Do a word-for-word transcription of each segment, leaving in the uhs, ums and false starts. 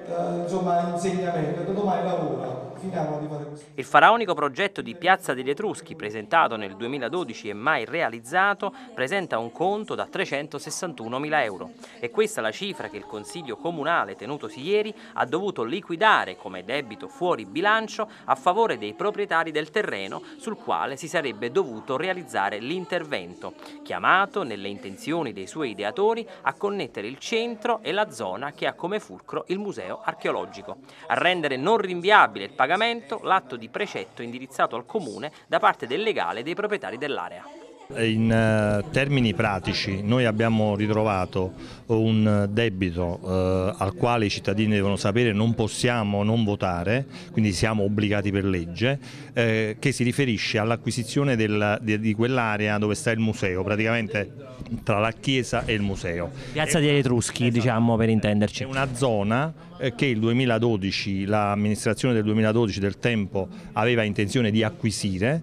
eh, insomma, insegnamento, da domani lavora. Finiamo di fare questo. Il faraonico progetto di Piazza degli Etruschi, presentato nel duemiladodici e mai realizzato, presenta un conto da trecentosessantunomila euro. E questa la cifra che il Consiglio Comunale, tenutosi ieri, ha dovuto liquidare come debito fuori bilancio a favore dei proprietari del terreno sul quale si sarebbe dovuto realizzare l'intervento, chiamato, nelle intenzioni dei suoi ideatori, a connettere il centro e la zona che ha come fulcro il museo archeologico. A rendere non rinviabile il pagamento l'atto di precetto indirizzato al Comune da parte del legale dei proprietari dell'area. In uh, termini pratici noi abbiamo ritrovato un debito uh, al quale i cittadini devono sapere non possiamo non votare, quindi siamo obbligati per legge, eh, che si riferisce all'acquisizione di, di quell'area dove sta il museo, praticamente tra la chiesa e il museo. Piazza degli Etruschi, esatto, diciamo per intenderci. È una zona eh, che il duemiladodici, l'amministrazione del duemiladodici del tempo aveva intenzione di acquisire.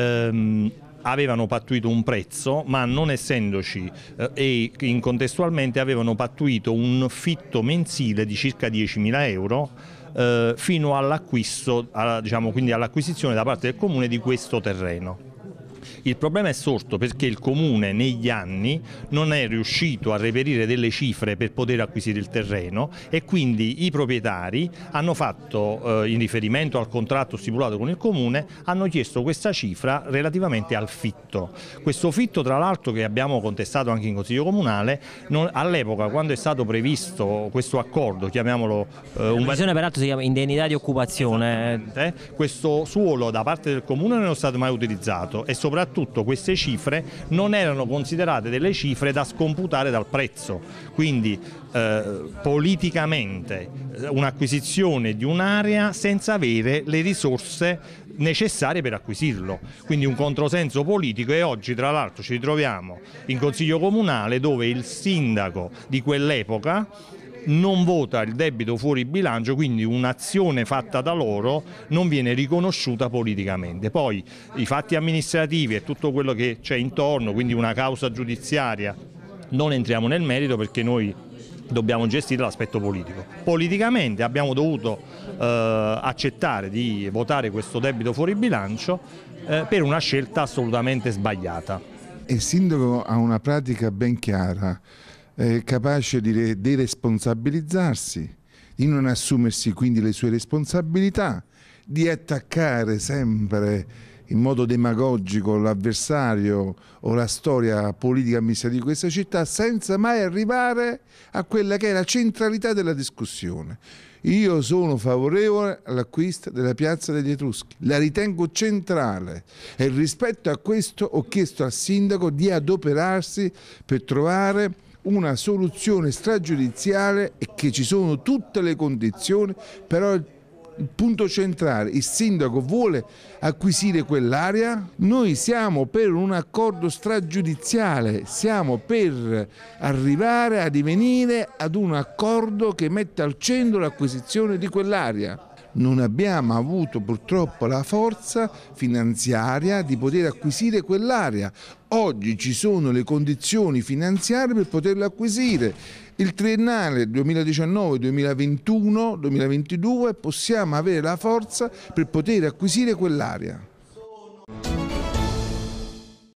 Ehm, avevano pattuito un prezzo, ma non essendoci eh, e incontestualmente avevano pattuito un fitto mensile di circa diecimila euro eh, fino all'acquisto, alla, diciamo, quindi all'acquisizione da parte del Comune di questo terreno. Il problema è sorto perché il Comune negli anni non è riuscito a reperire delle cifre per poter acquisire il terreno e quindi i proprietari hanno fatto, eh, in riferimento al contratto stipulato con il Comune, hanno chiesto questa cifra relativamente al fitto. Questo fitto, tra l'altro, che abbiamo contestato anche in Consiglio Comunale, all'epoca, quando è stato previsto questo accordo, chiamiamolo eh, un... La peraltro si chiama indennità di occupazione. Eh, questo suolo da parte del Comune non è stato mai utilizzato e soprattutto queste cifre non erano considerate delle cifre da scomputare dal prezzo, quindi eh, politicamente un'acquisizione di un'area senza avere le risorse necessarie per acquisirlo, quindi un controsenso politico. E oggi tra l'altro ci ritroviamo in Consiglio Comunale dove il sindaco di quell'epoca non vota il debito fuori bilancio, quindi un'azione fatta da loro non viene riconosciuta politicamente. Poi i fatti amministrativi e tutto quello che c'è intorno, quindi una causa giudiziaria, non entriamo nel merito perché noi dobbiamo gestire l'aspetto politico. Politicamente abbiamo dovuto eh, accettare di votare questo debito fuori bilancio eh, per una scelta assolutamente sbagliata. Il sindaco ha una pratica ben chiara, Eh, capace di deresponsabilizzarsi, di non assumersi quindi le sue responsabilità, di attaccare sempre in modo demagogico l'avversario o la storia politica amministrativa di questa città senza mai arrivare a quella che è la centralità della discussione. Io sono favorevole all'acquisto della Piazza degli Etruschi, la ritengo centrale e rispetto a questo ho chiesto al sindaco di adoperarsi per trovare una soluzione stragiudiziale e che ci sono tutte le condizioni, però il punto centrale, il sindaco vuole acquisire quell'area, noi siamo per un accordo stragiudiziale, siamo per arrivare a divenire ad un accordo che metta al centro l'acquisizione di quell'area. Non abbiamo avuto purtroppo la forza finanziaria di poter acquisire quell'area. Oggi ci sono le condizioni finanziarie per poterla acquisire. Il triennale duemiladiciannove duemilaventuno duemilaventidue possiamo avere la forza per poter acquisire quell'area.